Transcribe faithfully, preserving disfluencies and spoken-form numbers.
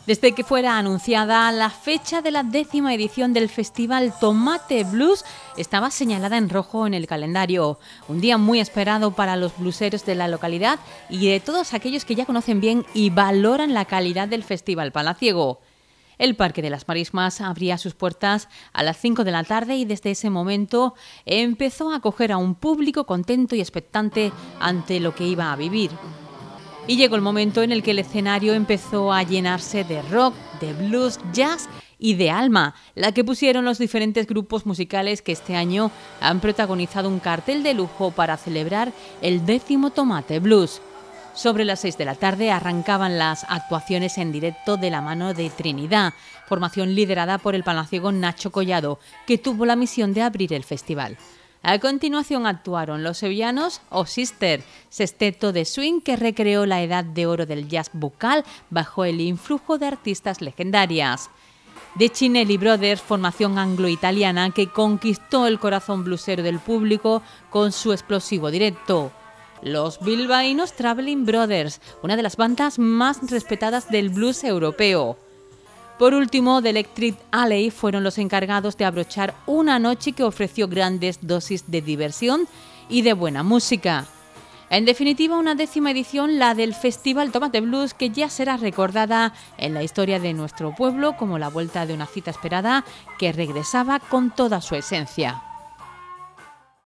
Desde que fuera anunciada, la fecha de la décima edición del Festival Tomate Blues estaba señalada en rojo en el calendario. Un día muy esperado para los blueseros de la localidad y de todos aquellos que ya conocen bien y valoran la calidad del Festival Palaciego. El Parque de las Marismas abría sus puertas a las cinco de la tarde y desde ese momento empezó a acoger a un público contento y expectante ante lo que iba a vivir. Y llegó el momento en el que el escenario empezó a llenarse de rock, de blues, jazz y de alma, la que pusieron los diferentes grupos musicales que este año han protagonizado un cartel de lujo para celebrar el décimo Tomate Blues. Sobre las seis de la tarde arrancaban las actuaciones en directo de la mano de Trinidad, formación liderada por el palaciego Nacho Collado, que tuvo la misión de abrir el festival. A continuación actuaron los sevillanos O Sister, sexteto de swing que recreó la edad de oro del jazz vocal bajo el influjo de artistas legendarias. The Cinelli Brothers, formación anglo-italiana que conquistó el corazón bluesero del público con su explosivo directo. Los bilbaínos Traveling Brothers, una de las bandas más respetadas del blues europeo. Por último, The Electric Alley fueron los encargados de abrochar una noche que ofreció grandes dosis de diversión y de buena música. En definitiva, una décima edición, la del Festival Tomate Blues, que ya será recordada en la historia de nuestro pueblo como la vuelta de una cita esperada que regresaba con toda su esencia.